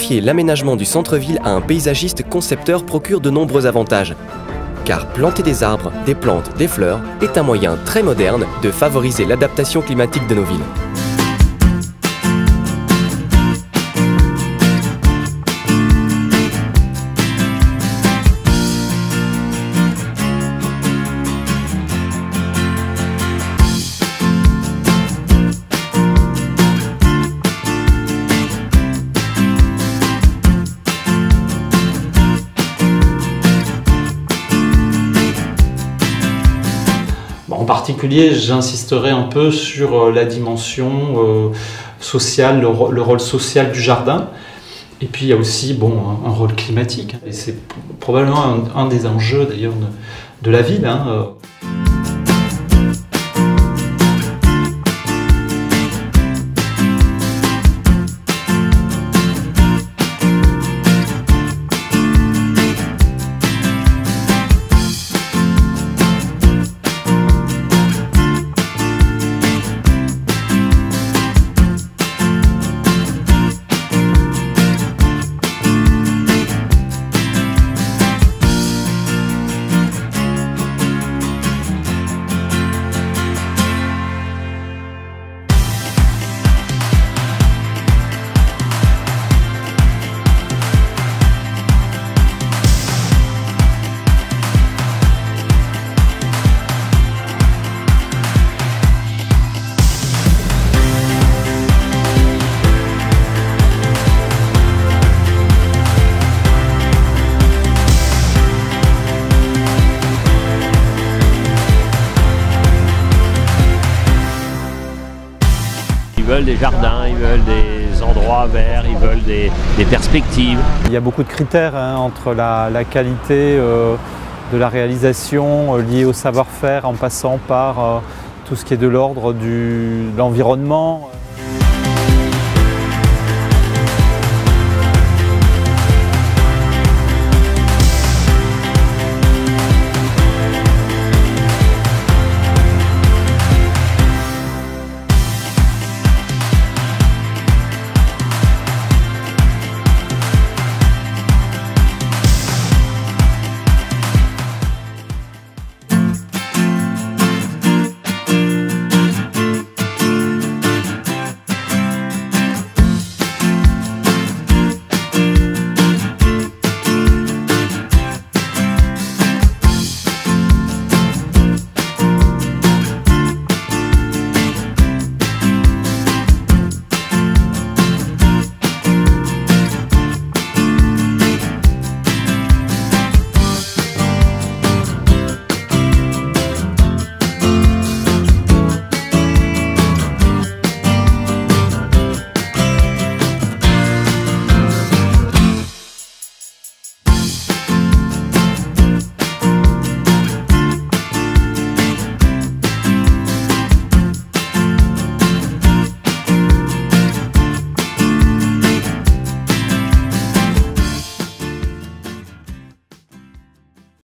confier l'aménagement du centre-ville à un paysagiste concepteur procure de nombreux avantages. Car planter des arbres, des plantes, des fleurs est un moyen très moderne de favoriser l'adaptation climatique de nos villes. En particulier, j'insisterai un peu sur la dimension sociale, le rôle social du jardin. Et puis il y a aussi un rôle climatique. Et c'est probablement un des enjeux d'ailleurs de la ville. Ils veulent des jardins, ils veulent des endroits verts, ils veulent des perspectives. Il y a beaucoup de critères entre la qualité de la réalisation liée au savoir-faire en passant par tout ce qui est de l'ordre de l'environnement.